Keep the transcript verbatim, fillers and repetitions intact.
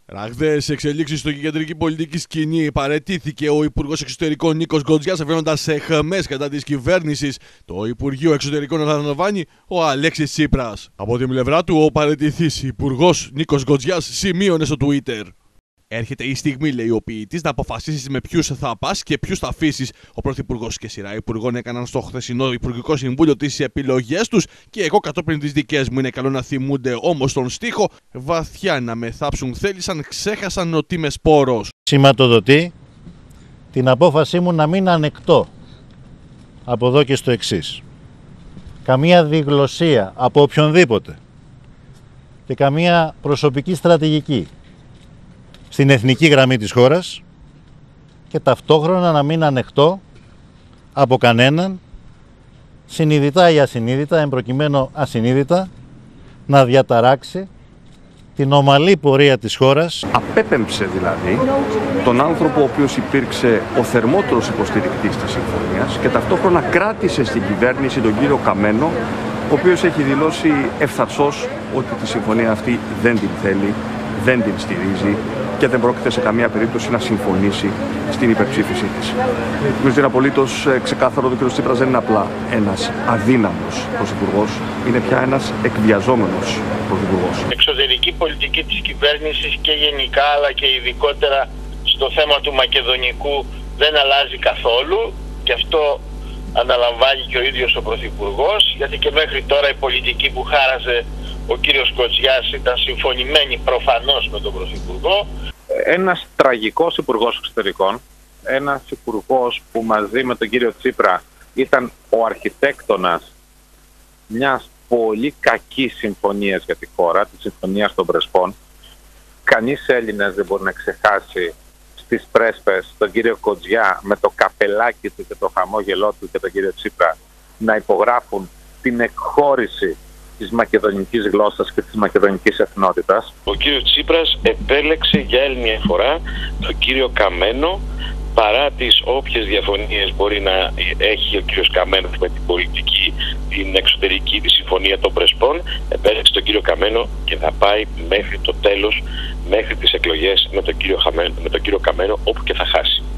Ραγδαίες εξελίξεις στο κεντρική πολιτική σκηνή. Παραιτήθηκε ο Υπουργός Εξωτερικών Νίκος Γκοτζιάς, αφήνοντας αιχμές κατά της κυβέρνησης. Το Υπουργείο Εξωτερικών αναλαμβάνει ο Αλέξης Τσίπρας. Από την πλευρά του, ο παραιτηθής Υπουργός Νίκος Γκοτζιάς σημείωνε στο Twitter: «Έρχεται η στιγμή», λέει ο ποιητής, «να αποφασίσεις με ποιους θα πας και ποιους θα αφήσεις. Ο Πρωθυπουργός και σειρά υπουργών έκαναν στο χθεσινό Υπουργικό Συμβούλιο τις επιλογές τους και εγώ κατόπιν τις δικές μου. Είναι καλό να θυμούνται όμως τον στίχο. Βαθιά να με θάψουν θέλησαν, ξέχασαν ότι είμαι σπόρος». Σηματοδοτεί την απόφασή μου να μην ανεκτώ από εδώ και στο εξής: καμία διγλωσία από οποιονδήποτε και καμία προσωπική στρατηγική στην εθνική γραμμή της χώρας και ταυτόχρονα να μην ανεχτώ από κανέναν, συνειδητά ή ασυνείδητα, εν προκειμένου ασυνείδητα, να διαταράξει την ομαλή πορεία της χώρας. Απέπεμψε δηλαδή τον άνθρωπο ο οποίος υπήρξε ο θερμότερος υποστηρικτής της συμφωνίας και ταυτόχρονα κράτησε στην κυβέρνηση τον κύριο Καμένο, ο οποίος έχει δηλώσει ευθαρσώς ότι τη συμφωνία αυτή δεν την θέλει, δεν την στηρίζει και δεν πρόκειται σε καμία περίπτωση να συμφωνήσει στην υπερψήφισή της. Νομίζω είναι απολύτως ξεκάθαρο ότι ο κ. Τσίπρας δεν είναι απλά ένας αδύναμος πρωθυπουργός, είναι πια ένας εκβιαζόμενος πρωθυπουργός. Η εξωτερική πολιτική της κυβέρνησης και γενικά αλλά και ειδικότερα στο θέμα του μακεδονικού δεν αλλάζει καθόλου και αυτό αναλαμβάνει και ο ίδιος ο πρωθυπουργός, γιατί και μέχρι τώρα η πολιτική που χάραζε ο κύριος Γκοτζιάς ήταν συμφωνημένη προφανώς με τον Πρωθυπουργό. Ένας τραγικός υπουργός εξωτερικών, ένας υπουργός που μαζί με τον κύριο Τσίπρα ήταν ο αρχιτέκτονας μιας πολύ κακής συμφωνίας για τη χώρα, της συμφωνίας των Πρεσπών. Κανείς Έλληνας δεν μπορεί να ξεχάσει στις πρέσπες τον κύριο Γκοτζιά με το καπελάκι του και το χαμόγελό του και τον κύριο Τσίπρα να υπογράφουν την εκχώρηση της μακεδονικής γλώσσας και της μακεδονικής εθνότητας. Ο κύριος Τσίπρας επέλεξε για άλλη μια φορά τον κύριο Καμένο, παρά τις όποιες διαφωνίες μπορεί να έχει ο κύριος Καμένος με την πολιτική, την εξωτερική, τη συμφωνία των Πρεσπών. Επέλεξε τον κύριο Καμένο και θα πάει μέχρι το τέλος, μέχρι τις εκλογές με τον κύριο, Χαμένο, με τον κύριο Καμένο, όπου και θα χάσει.